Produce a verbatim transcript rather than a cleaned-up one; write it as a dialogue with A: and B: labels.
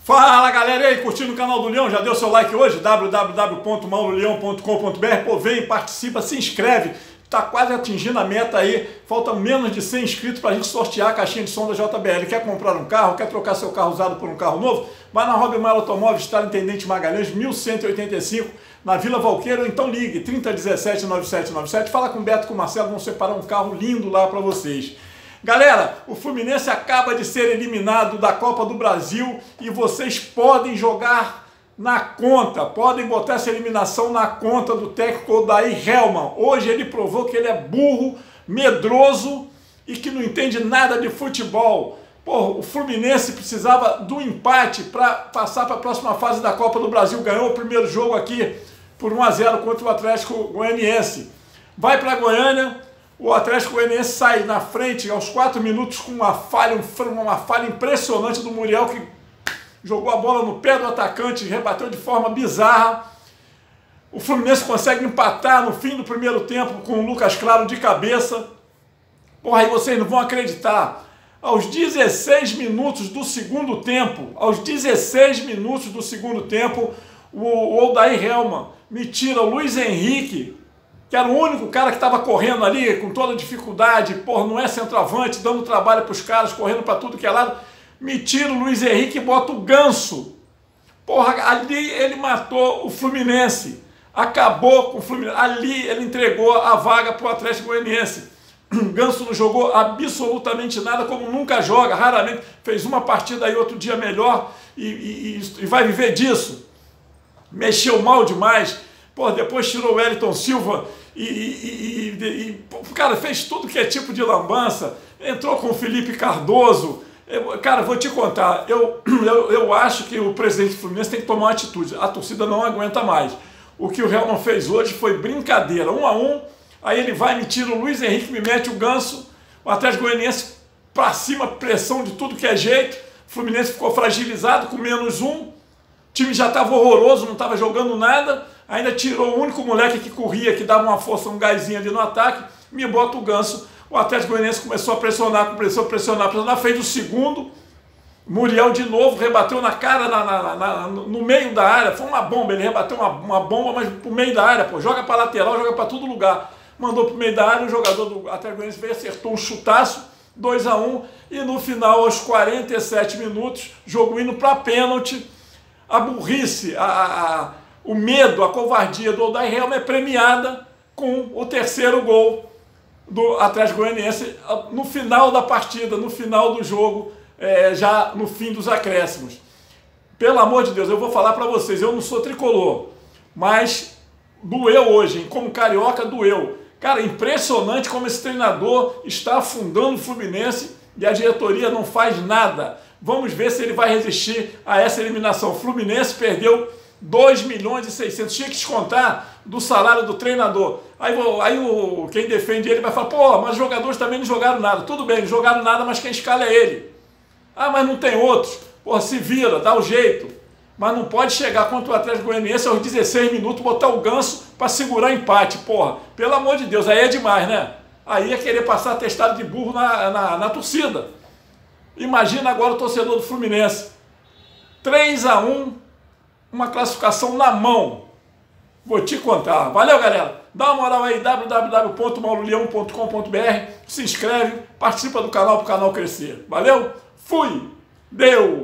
A: Fala galera, e aí, curtindo o canal do Leão? Já deu seu like hoje? w w w ponto mauro leão ponto com ponto b r. Pô, vem, participa, se inscreve. Tá quase atingindo a meta aí. Falta menos de cem inscritos pra gente sortear a caixinha de som da J B L. Quer comprar um carro? Quer trocar seu carro usado por um carro novo? Vai na Hobby Mile Automóveis, está no Intendente Magalhães, mil cento e oitenta e cinco, na Vila Valqueiro. Então ligue, trinta dezessete, noventa e sete noventa e sete. Fala com o Beto e com o Marcelo, vão separar um carro lindo lá pra vocês. Galera, o Fluminense acaba de ser eliminado da Copa do Brasil e vocês podem jogar na conta, podem botar essa eliminação na conta do técnico Odair Hellmann. Hoje ele provou que ele é burro, medroso e que não entende nada de futebol. Porra, o Fluminense precisava do empate para passar para a próxima fase da Copa do Brasil. Ganhou o primeiro jogo aqui por um a zero contra o Atlético Goianiense. Vai para Goiânia. O Atlético Goianiense sai na frente aos quatro minutos com uma falha, uma falha impressionante do Muriel, que jogou a bola no pé do atacante, rebateu de forma bizarra. O Fluminense consegue empatar no fim do primeiro tempo com o Lucas Claro de cabeça. Porra, aí vocês não vão acreditar. Aos dezesseis minutos do segundo tempo, aos dezesseis minutos do segundo tempo, o Odair Hellmann me tira o Luiz Henrique, que era o único cara que estava correndo ali com toda dificuldade, porra, não é centroavante, dando trabalho para os caras, correndo para tudo que é lado. Me tira o Luiz Henrique e bota o Ganso. Porra, ali ele matou o Fluminense. Acabou com o Fluminense. Ali ele entregou a vaga para o Atlético Goianiense. O Ganso não jogou absolutamente nada, como nunca joga, raramente. Fez uma partida aí outro dia melhor e, e, e vai viver disso. Mexeu mal demais. Pô, depois tirou o Wellington Silva e, e, e, e, cara, fez tudo que é tipo de lambança. Entrou com o Felipe Cardoso. Eu, cara, vou te contar, eu, eu, eu acho que o presidente do Fluminense tem que tomar uma atitude. A torcida não aguenta mais. O que o Hellmann fez hoje foi brincadeira. Um a um, aí ele vai, me tira o Luiz Henrique, me mete o Ganso. O Atlético Goianiense pra cima, pressão de tudo que é jeito. O Fluminense ficou fragilizado com menos um. O time já estava horroroso, não estava jogando nada. Ainda tirou o único moleque que corria, que dava uma força, um gásinho ali no ataque, me bota o Ganso. O Atlético Goianiense começou a pressionar, começou a pressionar, pressionar, fez o segundo. Muriel de novo rebateu na cara, na, na, na, no meio da área. Foi uma bomba, ele rebateu uma, uma bomba, mas pro meio da área, pô. Joga para lateral, joga para todo lugar. Mandou pro meio da área, o jogador do Atlético Goianiense veio, acertou um chutaço, dois a um. E no final, aos quarenta e sete minutos, jogo indo para pênalti. A burrice, a... a o medo, a covardia do Odair Hellmann é premiada com o terceiro gol do Atlético Goianiense no final da partida, no final do jogo, é, já no fim dos acréscimos. Pelo amor de Deus, eu vou falar para vocês, eu não sou tricolor, mas doeu hoje, hein? Como carioca doeu. Cara, impressionante como esse treinador está afundando o Fluminense e a diretoria não faz nada. Vamos ver se ele vai resistir a essa eliminação. O Fluminense perdeu dois milhões e seiscentos, tinha que descontar do salário do treinador. Aí, aí o, quem defende ele vai falar, pô, mas os jogadores também não jogaram nada. Tudo bem, não jogaram nada, mas quem escala é ele. Ah, mas não tem outros. Pô, se vira, dá o jeito. Mas não pode chegar contra o Atlético Goianiense aos dezesseis minutos, botar o Ganso para segurar empate, porra. Pelo amor de Deus, aí é demais, né? Aí é querer passar atestado de burro na, na, na torcida. Imagina agora o torcedor do Fluminense. três a um, uma classificação na mão. Vou te contar. Valeu, galera. Dá uma moral aí, w w w ponto mauro leão ponto com ponto b r. Se inscreve, participa do canal para o canal crescer. Valeu? Fui! Deu!